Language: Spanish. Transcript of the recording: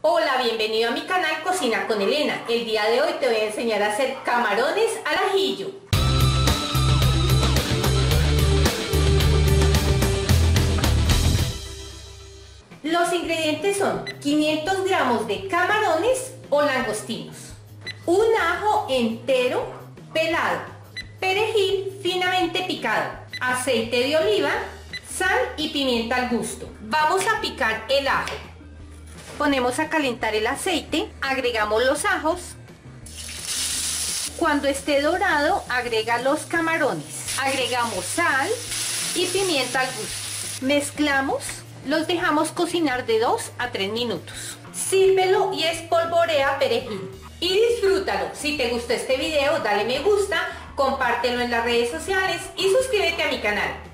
Hola, bienvenido a mi canal Cocina con Elena. El día de hoy te voy a enseñar a hacer camarones al ajillo. Los ingredientes son 500 gramos de camarones o langostinos, un ajo entero pelado, perejil finamente picado, aceite de oliva, sal y pimienta al gusto. Vamos a picar el ajo. Ponemos a calentar el aceite, agregamos los ajos. Cuando esté dorado, agrega los camarones. Agregamos sal y pimienta al gusto. Mezclamos, los dejamos cocinar de 2 a 3 minutos. Sírvelo y espolvorea perejil. Y disfrútalo. Si te gustó este video, dale me gusta, compártelo en las redes sociales y suscríbete a mi canal.